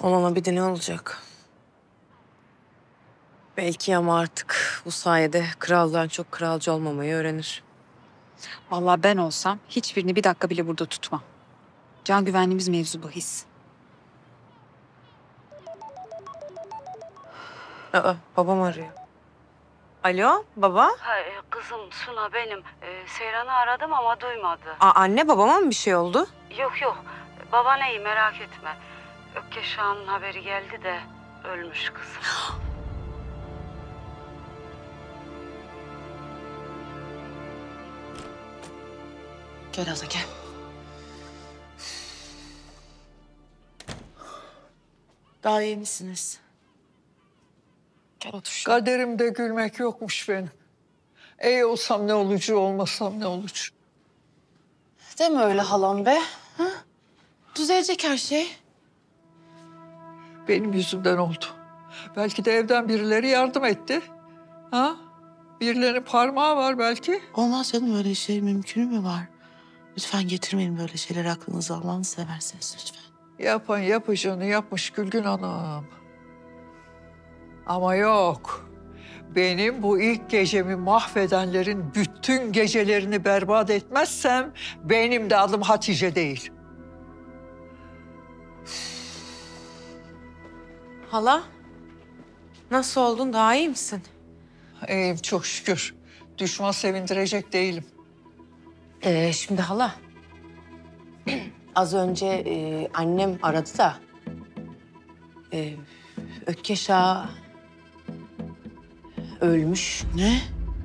Olana bir de ne olacak? Belki ama artık bu sayede kraldan çok kralcı olmamayı öğrenir. Vallahi ben olsam hiçbirini bir dakika bile burada tutmam. Can güvenliğimiz mevzu bahis. Babam arıyor. Alo, baba? Kızım Suna benim. Seyran'ı aradım ama duymadı. Anne, babama mı bir şey oldu? Yok. Baban iyi merak etme. Ökkeş Ağa'nın haberi geldi de ölmüş kızım. Gel hala gel. Daha iyi misiniz? Gel otur şuraya. Kaderimde gülmek yokmuş benim. İyi olsam ne olucu, olmasam ne olucu. Deme öyle halam be. Ha? Düzelecek her şey. Benim yüzümden oldu. Belki de evden birileri yardım etti. Ha? Birilerinin parmağı var belki. Olmaz canım, öyle şey mümkün mü var? Lütfen getirmeyin böyle şeyler aklınıza, Allah'ını severseniz lütfen. Yapan yapacağını yapmış Gülgün Hanım. Ama yok. Benim bu ilk gecemi mahvedenlerin bütün gecelerini berbat etmezsem benim de adım Hatice değil. Hala, nasıl oldun? Daha iyi misin? İyiyim çok şükür. Düşman sevindirecek değilim. Şimdi hala. Az önce annem aradı da. Ökkeş Ağa ölmüş. Ne?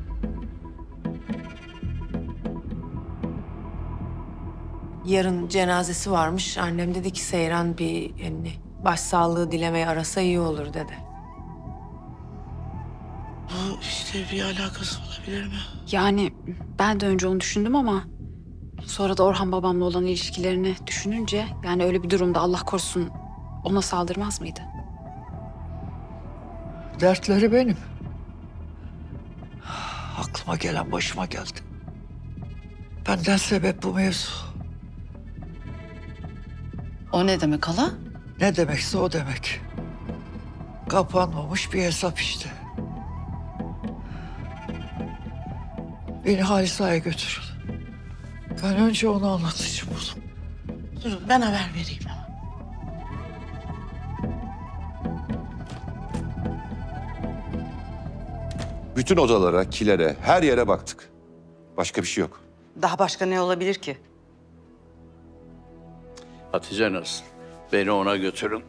Yarın cenazesi varmış. Annem dedi ki Seyran bir başsağlığı dilemeye arasa iyi olur dedi. Bu işte bir alakası olabilir mi? Yani ben de önce onu düşündüm ama sonra da Orhan babamla olan ilişkilerini düşününce yani öyle bir durumda Allah korusun ona saldırmaz mıydı? Dertleri benim. Aklıma gelen başıma geldi. Benden sebep bu mevzu. O ne demek hala? Ne demekse o demek. Kapanmamış bir hesap işte. Beni Halisa'ya götürün. Ben önce onu anlatacağım oğlum. Durun ben haber vereyim ama. Bütün odalara, kilere, her yere baktık. Başka bir şey yok. Daha başka ne olabilir ki? Hatice nasıl? Beni ona götürün.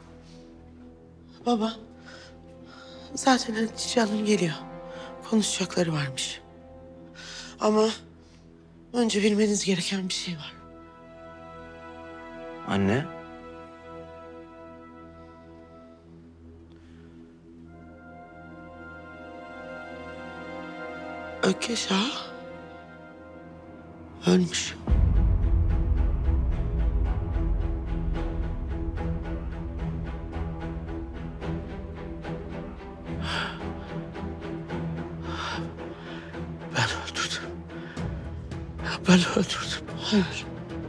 Baba, zaten Hatice Hanım geliyor. Konuşacakları varmış. Ama önce bilmeniz gereken bir şey var. Anne. Ökkeş Ağa ölmüş. Ben öldürdüm. Ben öldürdüm. Hayır.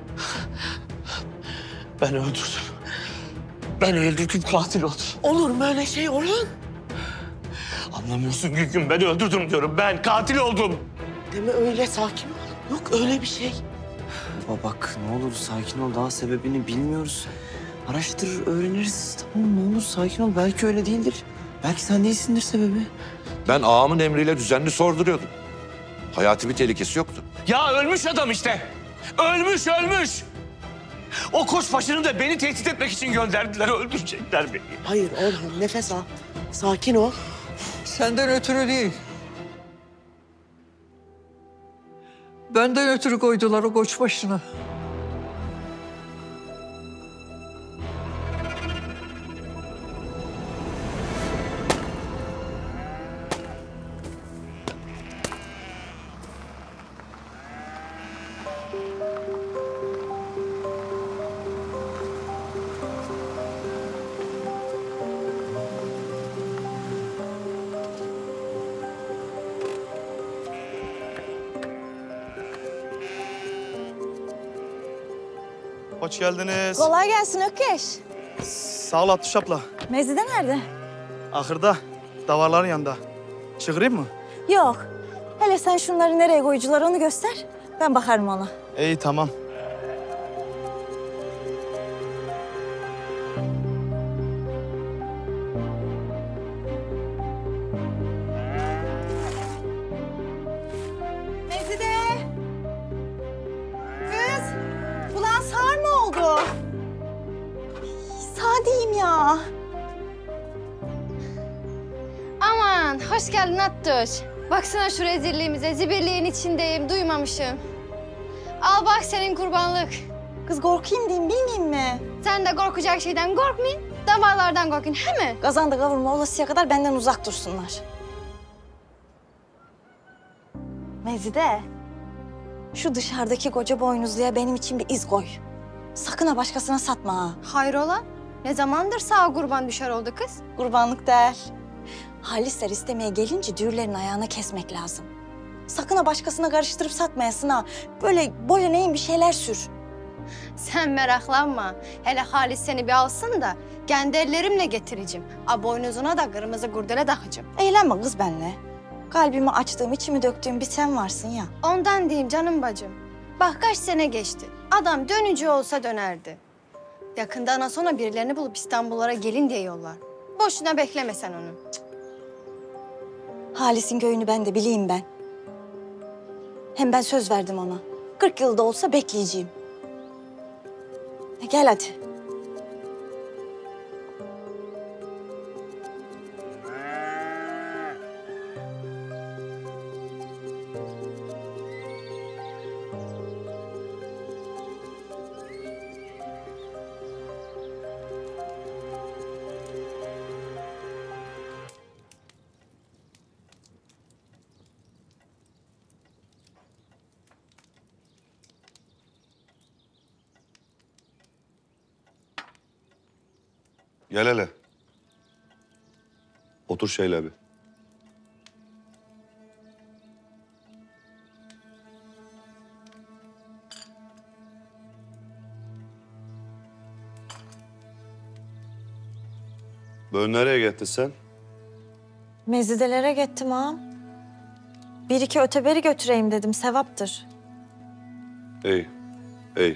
Ben öldürdüm. Ben öldürdüm, katil oldum. Olur mu öyle şey Orhan? Anlamıyorsun Gülgün, ben öldürdüm diyorum. Ben katil oldum. Deme öyle, sakin ol. Yok öyle bir şey. Baba bak ne olur sakin ol. Daha sebebini bilmiyoruz. Araştırır öğreniriz. Tamam ne olur sakin ol. Belki öyle değildir. Belki sen değilsindir sebebi. Ben ağamın emriyle düzenli sorduruyordum. Hayati bir tehlikesi yoktu. Ya ölmüş adam işte. Ölmüş. O koçbaşını da beni tehdit etmek için gönderdiler. Öldürecekler beni. Hayır Orhan, nefes al. Sakin ol. Senden ötürü değil. Benden ötürü koydular o koçbaşını. Hoş geldiniz. Kolay gelsin Ökkeş. Sağ ol Abdüş abla. Mezide nerede? Ahırda, davarların yanında. Çığırayım mı? Yok. Hele sen şunları nereye koyucular onu göster. Ben bakarım ona. İyi, tamam. Mezide! Kız! Ulan sağır mı oldu? Sağ diyeyim ya. Aman hoş geldin Attoş. Baksana şu rezilliğimize, zibirliğin içindeyim, duymamışım. Al bak senin kurbanlık. Kız korkayım diyeyim bilmeyeyim mi? Sen de korkacak şeyden korkmayın, damarlardan korkun, he mi? Kazanda kavurma olasıya kadar benden uzak dursunlar. Mezide, şu dışarıdaki koca boynuzluya benim için bir iz koy. Sakın ha başkasına satma ha. Hayrola? Ne zamandır sağa kurban düşer oldu kız? Kurbanlık değil. Halisler istemeye gelince düğürlerin ayağına kesmek lazım. Sakın ha başkasına karıştırıp satmayasın ha. Böyle boyun bir şeyler sür. Sen meraklanma. Hele Halis seni bir alsın da kendi ellerimle getireceğim. A boynuzuna da kırmızı kurdele takacağım. Eğlenme kız benimle. Kalbimi açtığım, içimi döktüğüm bir sen varsın ya. Ondan diyeyim canım bacım. Bak kaç sene geçti. Adam dönücü olsa dönerdi. Yakında ana sonra birilerini bulup İstanbullara gelin diye yollar. Boşuna bekleme sen onu. Halis'in köyünü ben de bileyim ben. Hem ben söz verdim ona. 40 yılda olsa bekleyeceğim. Gel hadi. Gel hele. Otur şöyle bir. Böyle nereye gittin sen? Mezidelere gittim ağam. Bir iki öteberi götüreyim dedim, sevaptır. İyi, iyi.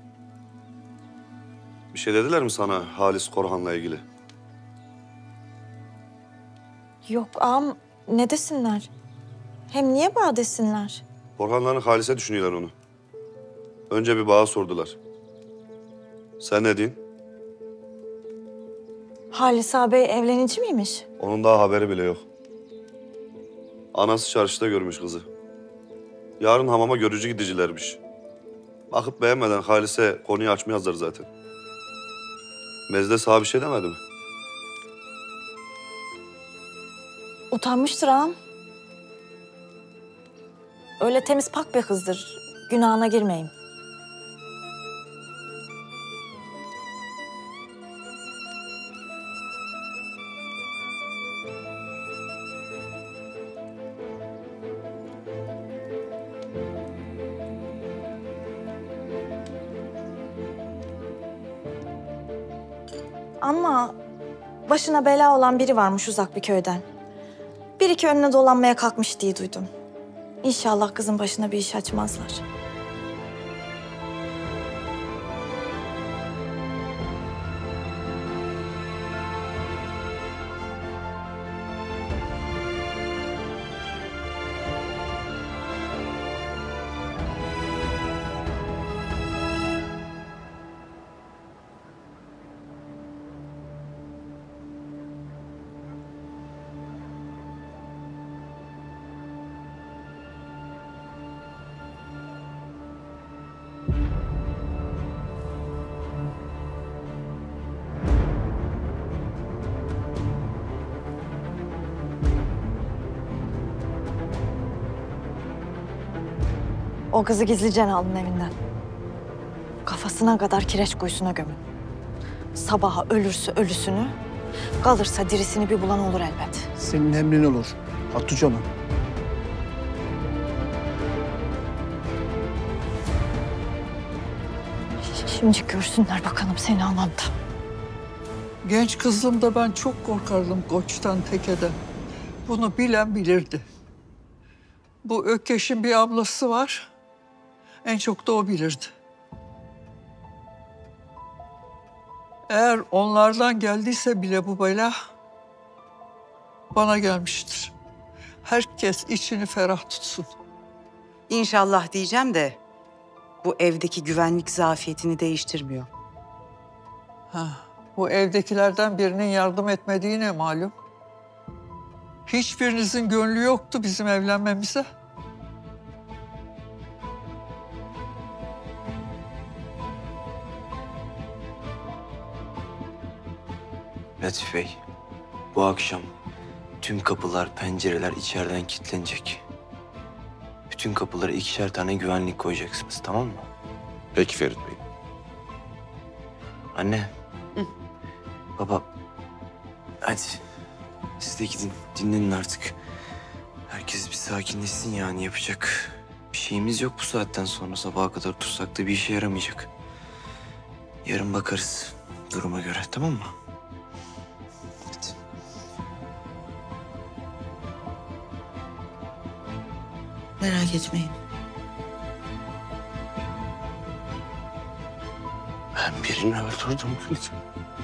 Bir şey dediler mi sana Halis Korhan'la ilgili? Yok ağam, ne desinler? Hem niye bağ desinler? Korhanların Halis'e düşünüyorlar onu. Önce bir bağa sordular. Sen ne diyorsun? Halis ağabey evlenici miymiş? Onun daha haberi bile yok. Anası çarşıda görmüş kızı. Yarın hamama görücü gidicilermiş. Bakıp beğenmeden Halis'e konuyu açmayazlar zaten. Mezde sana bir şey demedi mi? Utanmıştır ağam. Öyle temiz pak bir kızdır. Günahına girmeyin. Ama başına bela olan biri varmış uzak bir köyden. Bir iki önüne dolanmaya kalkmış diye duydum. İnşallah kızın başına bir iş açmazlar. O kızı gizlicen aldın evinden. Kafasına kadar kireç kuyusuna gömün. Sabaha ölürse ölüsünü, kalırsa dirisini bir bulan olur elbet. Senin emrin olur. Hatuç Hanım. Şimdi görsünler bakalım seni anamda. Genç kızlığımda ben çok korkardım Koç'tan, Teke'den. Bunu bilen bilirdi. Bu Ökkeş'in bir ablası var. En çok da o bilirdi. Eğer onlardan geldiyse bile bu bela bana gelmiştir. Herkes içini ferah tutsun. İnşallah diyeceğim de bu evdeki güvenlik zafiyetini değiştirmiyor. Bu evdekilerden birinin yardım etmediği ne malum? Hiçbirinizin gönlü yoktu bizim evlenmemize. Latif Bey, bu akşam tüm kapılar, pencereler içeriden kilitlenecek. Bütün kapılara 2'şer tane güvenlik koyacaksınız, tamam mı? Peki Ferit Bey. Anne. Baba. Hadi. Siz de gidin. Dinlenin artık. Herkes bir sakinleşsin yani. Yapacak bir şeyimiz yok bu saatten sonra. Sabaha kadar tutsak da bir işe yaramayacak. Yarın bakarız duruma göre, tamam mı? Hadi. Merak etmeyin. Ben birini öldürdüm.